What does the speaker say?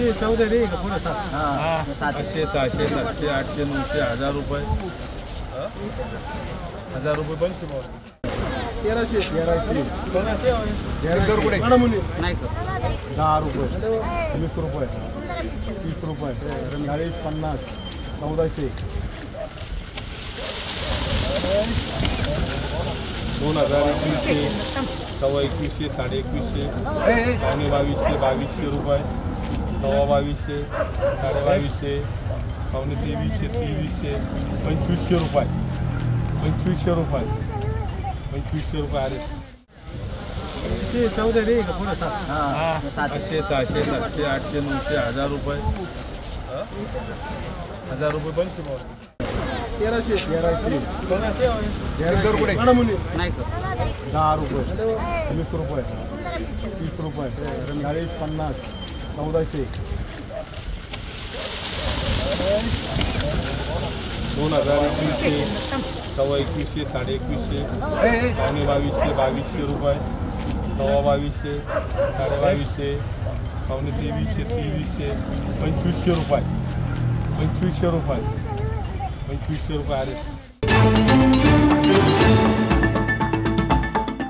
14 रे का पुढे 7 500 600 700 800 900 1000 रुपये 1000 रुपये पण 1300 रुपये नाही का 10 रुपये 20 रुपये 30 रुपये 40 50 1400 2021 सव्वा 2100 साडे 2100 पावणे 2200 रुपये सव्वा 2200 साडे 2200 पावणे 2300 2500 रुपये 2500 रुपये अरे 14 रे का पुढे 7 500 600 700 800 900 1000 रुपये 1000 रुपये पण 1300 रुपये नाही का 10 रुपये 20 रुपये 30 रुपये 40 50 1400 2021 सव्वा 2100 साडे 2100 पावणे 2200 रुपये सव्वा 2200 साडे 2200 पावणे 2300 2500 रुपये 2500 रुपये अरे